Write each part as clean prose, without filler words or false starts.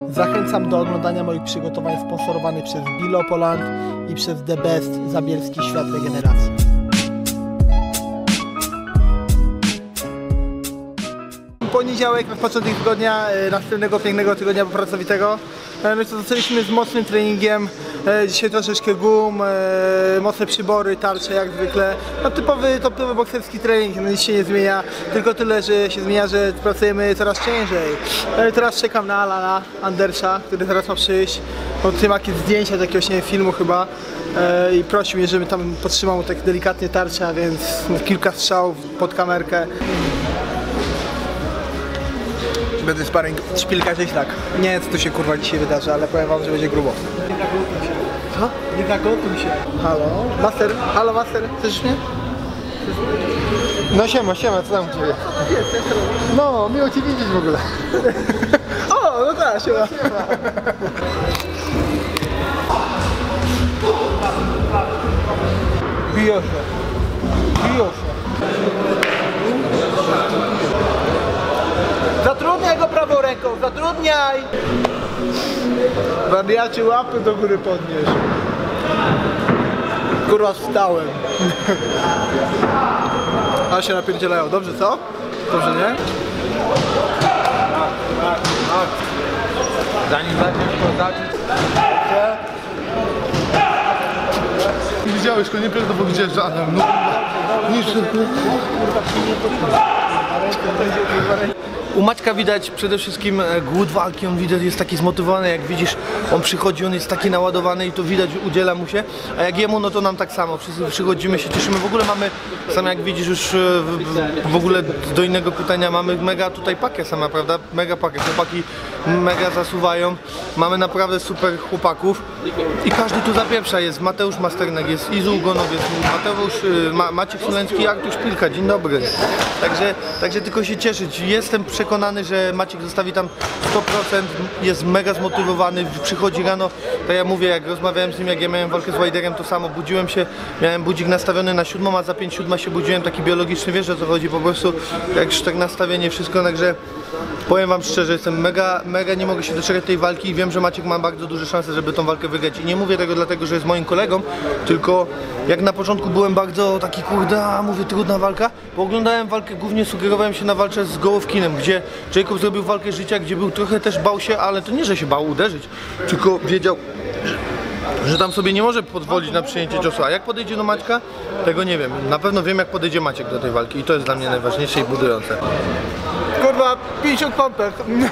Zachęcam do oglądania moich przygotowań sponsorowanych przez Bilopoland i przez The Best Zabielski Świat Regeneracji. Poniedziałek, początek tygodnia, następnego pięknego tygodnia pracowitego. No to zaczęliśmy z mocnym treningiem. Dzisiaj troszeczkę gum, mocne przybory, tarcze jak zwykle. No typowy bokserski trening, no nic się nie zmienia. Tylko tyle, że się zmienia, że pracujemy coraz ciężej. Teraz czekam na Alana Andersa, który zaraz ma przyjść. Od tym jakieś zdjęcia z jakiegoś, nie wiem, filmu chyba. I prosił mnie, żebym tam podtrzymał tak delikatnie tarczę, a więc kilka strzałów pod kamerkę. Będę sparring szpilka tak. Nie wiem, co tu się kurwa dzisiaj wydarzy, ale powiem wam, że będzie grubo. Co? Nie zagotuj się. Halo? Master? Halo Master? Słyszysz mnie? No siema, co tam u ciebie? No, miło cię widzieć w ogóle. O, no tak, siema. Bijo się. Zatrudniaj go prawą ręką, zatrudniaj! Wariacie, łapy do góry podnieś. Kurwa, wstałem. A się napierdzielają, dobrze co? Dobrze, nie? Tak. Zanim zaczniesz to zacząć. Widziałeś go, nie pierdolę, bo widziałeś, że Adam, no nic. U Maćka widać przede wszystkim głód walki, on widać jest taki zmotywowany, jak widzisz, on przychodzi, on jest taki naładowany i to widać, udziela mu się, a jak jemu, no to nam tak samo, wszyscy przychodzimy, się cieszymy, w ogóle mamy, sam jak widzisz już w ogóle do innego pytania, mamy mega tutaj pakę sama, prawda, mega pakę, chłopaki mega zasuwają, mamy naprawdę super chłopaków i każdy tu zapieprza, jest Mateusz Masternek, jest Izu Ugonowiec, Maciek Suleński, Artur Szpilka, dzień dobry, także tylko się cieszyć, jestem przekonany, że Maciek zostawi tam 100%, jest mega zmotywowany, przychodzi rano, tak jak mówię, jak rozmawiałem z nim, jak ja miałem walkę z Wajderem, to samo, budziłem się, miałem budzik nastawiony na 7, a za 5:07 się budziłem, taki biologiczny, wiesz o co chodzi, po prostu jak tak nastawienie, wszystko, także powiem wam szczerze, jestem mega nie mogę się doczekać tej walki i wiem, że Maciek ma bardzo duże szanse, żeby tą walkę wygrać i nie mówię tego dlatego, że jest moim kolegą, tylko jak na początku byłem bardzo taki kurde, mówię, trudna walka, bo oglądałem walkę, głównie sugerowałem się na walce z Gołowkinem, gdzie Jacob zrobił walkę życia, gdzie był trochę też bał się, ale to nie, że się bał uderzyć, tylko wiedział, że tam sobie nie może pozwolić na przyjęcie ciosu, a jak podejdzie do Maćka, tego nie wiem, na pewno wiem, jak podejdzie Maciek do tej walki i to jest dla mnie najważniejsze i budujące. Kurwa, 50 pompek.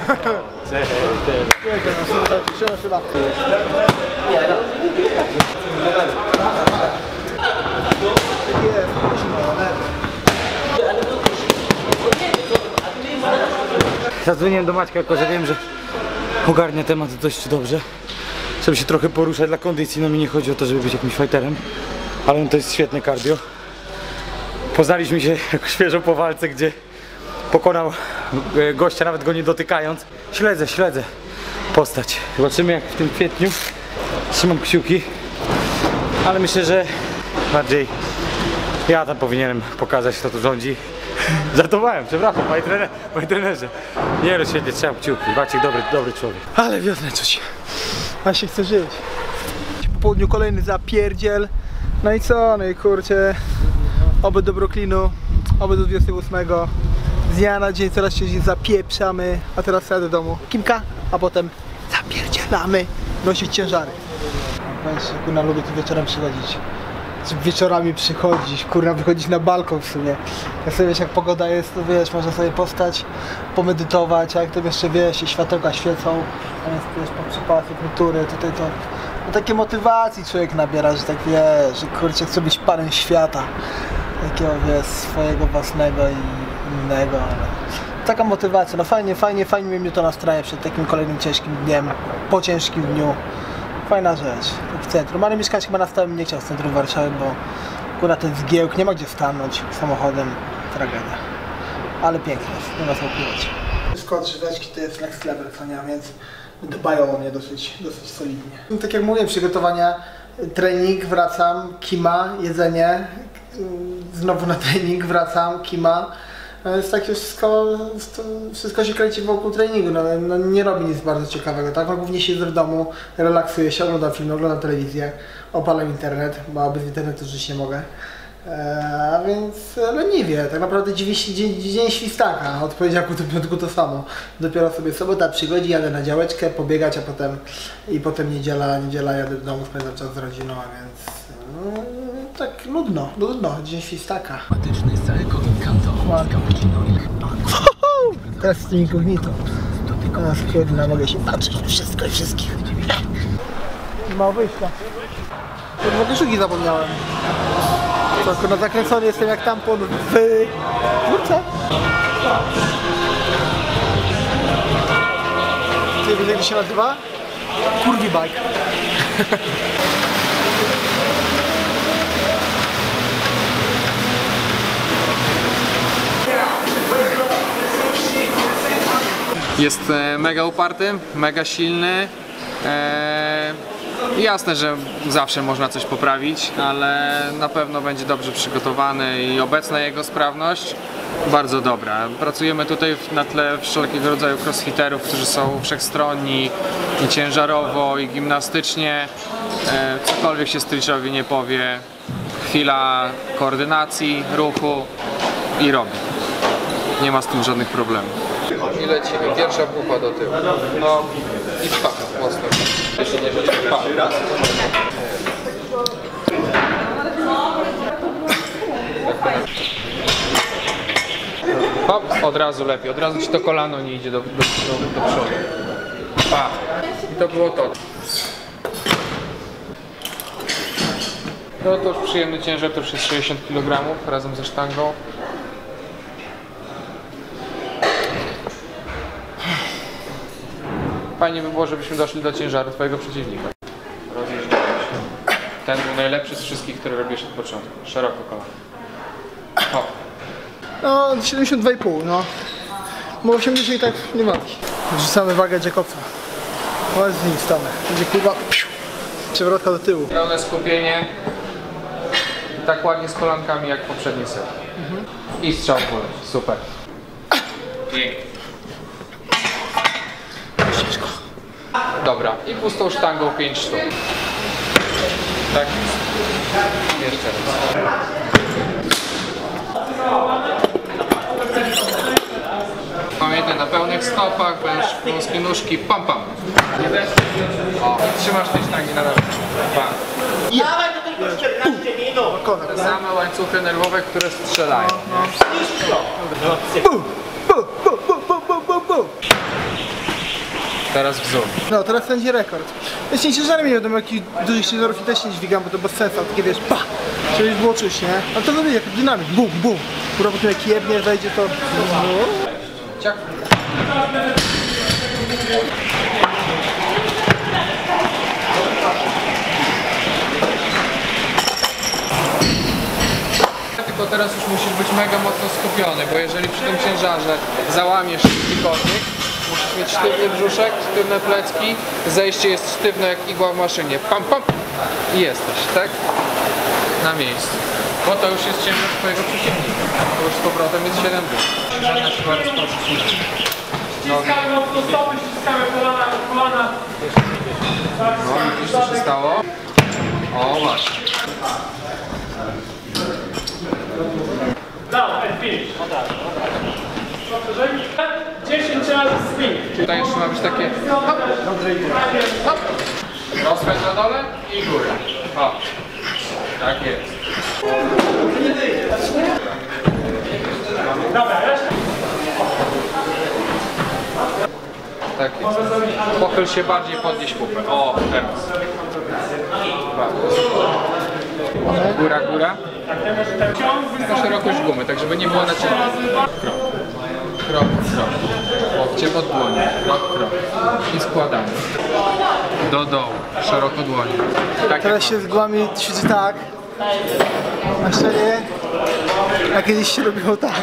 Zadzwoniłem do Maćka, jako że wiem, że ogarnia temat dość dobrze. Żeby się trochę poruszać dla kondycji, no mi nie chodzi o to, żeby być jakimś fighterem, ale on to jest świetne cardio. Poznaliśmy się jako świeżo po walce, gdzie pokonał gościa, nawet go nie dotykając. Śledzę postać. Zobaczymy, jak w tym kwietniu. Trzymam kciuki, ale myślę, że bardziej ja tam powinienem pokazać, kto tu rządzi. Żartowałem, przepraszam, panie trenerze. Nie no, świetnie, trzymam kciuki. Maciek dobry człowiek. Ale wiosnę czuć. A się chce żyć. Po południu kolejny zapierdziel. No i co? No i kurczę. Oby do Brooklynu, oby do 28. Z dnia na dzień coraz się zapieprzamy. A teraz jadę do domu. Kimka, a potem zapierdzielamy. Nosić ciężary. Właśnie, kurna, lubię tu wieczorem przychodzić. Wieczorami przychodzić, kurna, wychodzić na balkon w sumie. Jak sobie wiesz, jak pogoda jest, to wiesz, można sobie postać, pomedytować, a jak to jeszcze wiesz, i światełka świecą, a więc wiesz, po przypasy kultury, tutaj to no, takie motywacji człowiek nabiera, że tak wiesz, że kurczę, chce być panem świata, takiego wiesz, swojego własnego i innego, ale taka motywacja, no fajnie mnie to nastraja przed takim kolejnym ciężkim dniem, po ciężkim dniu. Fajna rzecz, w centrum, ale mieszkać chyba na stałe nie chciał w centrum Warszawy, bo akurat ten zgiełk, nie ma gdzie stanąć samochodem, tragedia. Ale pięknie jest, nie ma co ukrywać. Skład żyweczki to jest next level, co nie, więc dbają o mnie dosyć solidnie. No, tak jak mówię, przygotowania, trening, wracam, kima, jedzenie, znowu na trening, wracam, kima, Jest takie wszystko się kręci wokół treningu, no, nie robi nic bardzo ciekawego, tak? No, głównie siedzę w domu, relaksuję się, oglądam filmy, oglądam telewizję, opalam internet, bo bez internetu żyć nie mogę. A więc leniwie, tak naprawdę dzień świstaka, od poniedziałku do piątku to samo. Dopiero sobie sobota przychodzi, jadę na działeczkę, pobiegać, a potem niedziela jadę do domu, spędzam czas z rodziną, a więc tak nudno, dzień świstaka. Teraz z tym inkognito. Teraz kurde, mogę się patrzeć na wszystko i wszystkich. Mało wyjścia. Kurwa, sztuki zapomniałem. No zakręcony jestem jak tampon w górce. Ty wiesz, jak to się nazywa? Kurwi bike. Jest mega uparty, mega silny. Jasne, że zawsze można coś poprawić, ale na pewno będzie dobrze przygotowany i obecna jego sprawność bardzo dobra. Pracujemy tutaj na tle wszelkiego rodzaju crossfiterów, którzy są wszechstronni i ciężarowo, i gimnastycznie. Cokolwiek się Stritchowi nie powie, chwila koordynacji, ruchu i robi. Nie ma z tym żadnych problemów. I lecimy. Pierwsza pupa do tyłu. No i pach, mocno. Jeśli nie rzuci, pach. Hop, od razu lepiej. Od razu ci to kolano nie idzie do przodu. Pach. I to było to. No to już przyjemny ciężar, to już jest 60 kg razem ze sztangą. Fajnie by było, żebyśmy doszli do ciężaru twojego przeciwnika. Rozjeżdżamy się. Ten był najlepszy z wszystkich, który robisz od początku. Szeroko kolano. Hop. No 72,5, no. Bo 80 i tak nie walki. Rzucamy wagę Jacobsa. No z nim stanę. Będzie kurwa przewrotka do tyłu. Pełne skupienie. Tak ładnie z kolankami jak poprzedni set. I strzał w górę. Super. Pięknie. Dobra. I pustą sztangą 5 sztuk. Tak jest. Jeszcze raz. Pamiętaj, na pełnych stopach, wąskie nóżki, pam pam. O, trzymasz tej sztangi na razie. Pam. Te same łańcuchy nerwowe, które strzelają. Teraz w zoom. No, teraz będzie rekord. Jeśli ciężarem nie wiadomo, jakich dużych ciężarów i też nie dźwigam, bo to bez sensu, takie wiesz, pa! Żeby już było czuć, nie? Ale to wyjdzie jak dynamik, bum, bum. Kurwa, potem jak jebnie, wejdzie to... Ciach. Tylko teraz już musisz być mega mocno skupiony, bo jeżeli przy tym ciężarze załamiesz kilkakolwiek, musisz mieć sztywny brzuszek, sztywne plecki, zejście jest sztywne jak igła w maszynie. Pam, pam i jesteś, tak? Na miejscu. Bo to już jest ciężar twojego przeciwnika. To już z powrotem jest 7 dych. Żadna siła rozproszyć. Nogi. Ściskamy kolana. No, widzisz co się stało? O, właśnie. Down and finish. 10 razy spin. Tutaj jeszcze ma być takie hop, hop. Rozpęd na dole i górę. Hop. Tak jest. Tak jest. Pochyl się bardziej, podnieś pupę. O, teraz. Góra, góra. Na szerokość gumy, tak żeby nie było na ciebie. Krok. Krok, krok. Łokcie pod dłonią. Krok, krok. I składamy. Do dołu. Szeroko dłonią. Tak Teraz się z głami ćwiczy tak. Na szczerze, a kiedyś się robiło tak.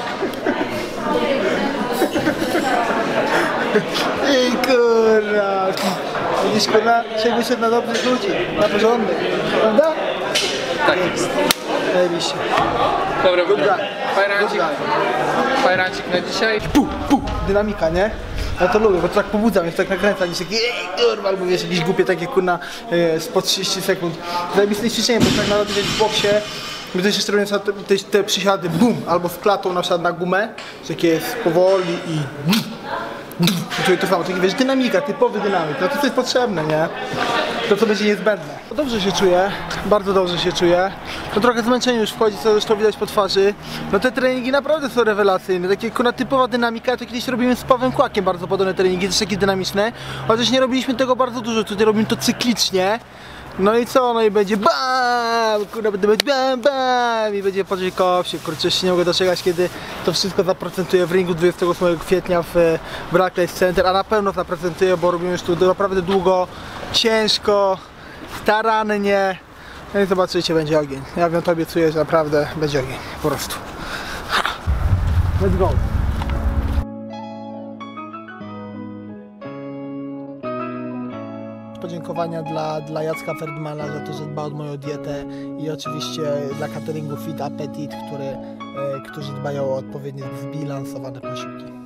I kurwa. Widzisz, kurwa, się wyszedł na dobrych ludzi, na porządek, prawda? Tak jest. Zajebiście. Dobra, Good guy. fajrancik, Good guy. fajrancik na dzisiaj. Dynamika, nie? Ja to lubię, bo to tak pobudza mnie, to tak nakręca, niż takie kurwa, albo wiesz, jakieś głupie takie kurna spod 30 sekund. Zajebiste ćwiczenie, bo tak naprawdę w boksie, my też jeszcze robimy te przysiady bum, albo z klatą na przykład na gumę, że takie jest powoli i tutaj to samo, taki wiesz, dynamika, typowy dynamik, no to jest potrzebne, nie? To co będzie niezbędne. No dobrze się czuję, bardzo dobrze się czuję. No trochę zmęczenie już wchodzi, co zresztą widać po twarzy. No te treningi naprawdę są rewelacyjne, takie kurna typowa dynamika, to kiedyś robimy z Pawłem Kłakiem bardzo podobne treningi, też takie dynamiczne. Chociaż nie robiliśmy tego bardzo dużo, tutaj robimy to cyklicznie. No i co? No i będzie BAM! Kurwa, będzie BAM, BAM! I będzie po Jacobsie, kurczę, jeszcze nie mogę doczekać, kiedy to wszystko zaprocentuje w ringu 28 kwietnia w Barclays Center, a na pewno zaprocentuje, bo robimy już tu naprawdę długo, ciężko, starannie. No i zobaczycie, będzie ogień. Ja wam to obiecuję, że naprawdę będzie ogień, po prostu. Let's go! Podziękowania dla Jacka Ferdmana za to, że dba o moją dietę i oczywiście dla cateringu Fit Appetit, którzy dbają o odpowiednio zbilansowane posiłki.